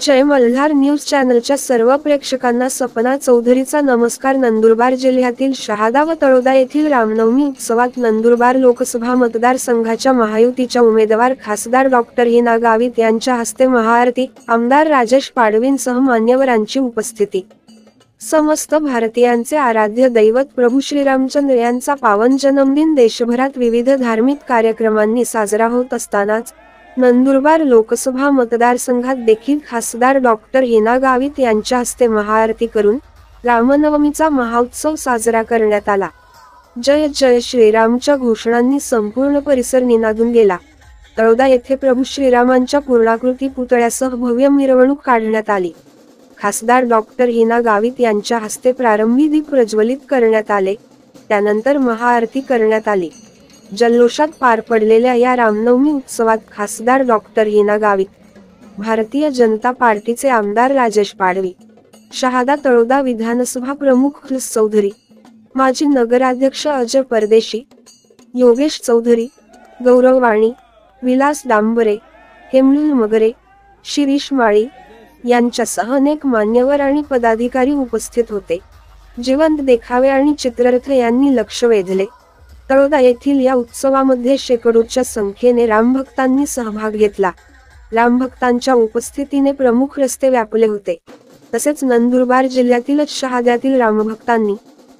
जय Malhar news चॅनलच्या सर्व प्रेक्षकांना सपना चौधरीचा नमस्कार। नंदुरबार जिल्ह्यातील शहादा व तळोदा येथील रामनवमी उत्सवात नंदुरबार लोकसभा मतदारसंघाच्या महायुतीच्या उमेदवार खासदार डॉक्टर हिना गावित यांच्या हस्ते महाआरती, आमदार राजेश पाडवींसह मान्यवरांची उपस्थिती। समस्त भारतीयांचे आराध्य दैवत प्रभू श्रीरामचंद्र यांचा पावन जन्मदिन देशभरात विविध धार्मिक कार्यक्रमांनी साजरा होत असतानाच नंदुरबार लोकसभा मतदारसंघात देखील खासदार डॉक्टर हिना गावित यांच्या हस्ते महाआरती करून रामनवमीचा महाउत्सव साजरा करण्यात आला। जय जय श्रीरामच्या घोषणांनी संपूर्ण परिसर निनादून गेला। तळोदा येथे प्रभू श्रीरामांच्या पूर्णाकृती पुतळ्यासह भव्य मिरवणूक काढण्यात आली। खासदार डॉक्टर हिना गावित यांच्या हस्ते प्रारंभी दीप प्रज्वलित करण्यात आले, त्यानंतर महाआरती करण्यात आली। जल्लोषात पार पडलेल्या या रामनवमी उत्सवात खासदार डॉक्टर हिना गावित, भारतीय जनता पार्टीचे आमदार राजेश पाडवी, शहादा तळोदा विधानसभा प्रमुख खलस चौधरी, माजी नगराध्यक्ष अजय परदेशी, योगेश चौधरी, गौरव वाणी, विलास डांबरे, हेमलुल मगरे, शिरीष माळी यांच्यासह अनेक मान्यवर आणि पदाधिकारी उपस्थित होते। जिवंत देखावे आणि चित्ररथ यांनी लक्ष वेधले। तळोदा येथील या उत्सवामध्ये शेकडोच्या संख्येने रामभक्तांनी सहभाग घेतला। रामभक्तांच्या उपस्थितीने प्रमुख रस्ते व्यापले होते। तसेच नंदुरबार जिल्ह्यातीलच शहाद्यातील रामभक्तांनी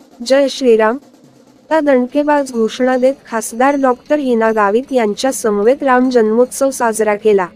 जय श्रीराम चा दणकेबाज घोषणा देत खासदार डॉक्टर हिना गावित यांच्या समवेत राम जन्मोत्सव साजरा केला।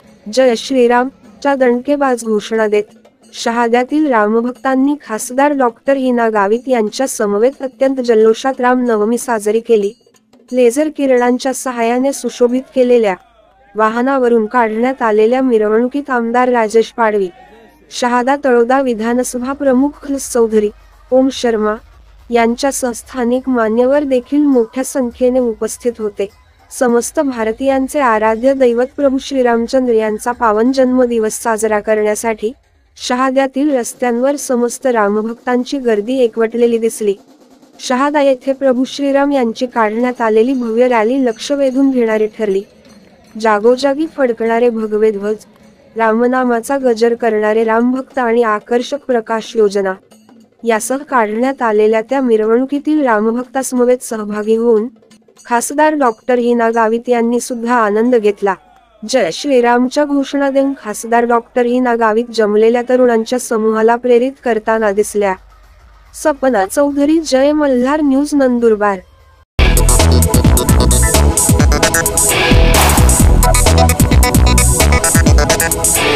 जय श्रीराम चा दणकेबाज घोषणा देत शहाद्यातील रामभक्तांनी खासदार डॉक्टर हिना गावित यांच्या समवेत अत्यंत जल्लोषात रामनवमी साजरी केली। लेझर किरणांच्या सहाय्याने सुशोभित केलेल्या वाहनावरून काढण्यात आलेल्या मिरवणुकीत आमदार राजेश पाडवी, शहादा तळोदा विधानसभा प्रमुख खलस चौधरी, ओम शर्मा यांच्यासह स्थानिक मान्यवर देखील मोठ्या संख्येने उपस्थित होते। समस्त भारतीयांचे आराध्य दैवत प्रभू श्रीरामचंद्र यांचा पावन जन्मदिवस साजरा करण्यासाठी शहाद्यातील रस्त्यांवर समस्त रामभक्तांची गर्दी एकवटलेली दिसली। शहादा येथे प्रभू श्रीराम यांची काढण्यात आलेली भव्य रॅली लक्ष वेधून घेणारी ठरली। जागोजागी फडकणारे भगवे ध्वज, रामनामाचा गजर करणारे रामभक्त आणि आकर्षक प्रकाश योजना यासह काढण्यात आलेल्या त्या मिरवणुकीतील रामभक्तासमवेत सहभागी होऊन खासदार डॉक्टर हिना गावित यांनी सुद्धा आनंद घेतला। जय श्रीरामच्या घोषणा देऊन खासदार डॉक्टर हिना गावित जमलेल्या तरुणांच्या समूहाला प्रेरित करताना दिसल्या। सपना चौधरी, जय मल्हार न्यूज, नंदुरबार।